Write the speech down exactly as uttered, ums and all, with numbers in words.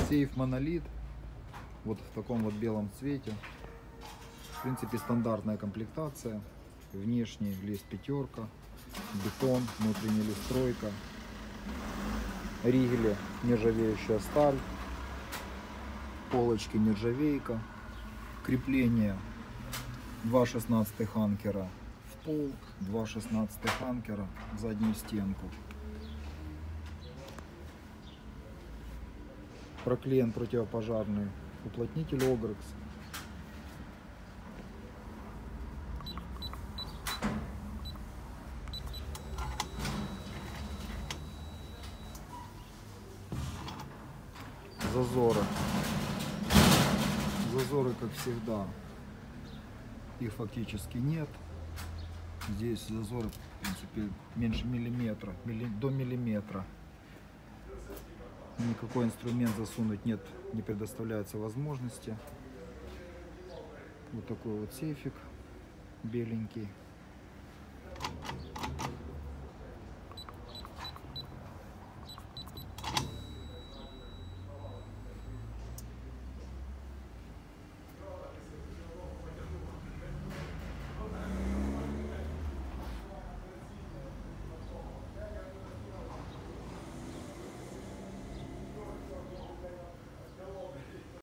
Сейф монолит. Вот в таком вот белом цвете. В принципе, стандартная комплектация. Внешний лист пятерка, бетон, внутренний лист тройка, ригели нержавеющая сталь, полочки нержавейка, крепление два шестнадцатых анкера в пол, два шестнадцатых анкера в заднюю стенку. Проклеен противопожарный уплотнитель Огрекс. Зазоры. Зазоры, как всегда, их фактически нет. Здесь зазоры, в принципе, меньше миллиметра, милли, до миллиметра. Никакой инструмент засунуть нет, не предоставляется возможности. Вот такой вот сейфик беленький.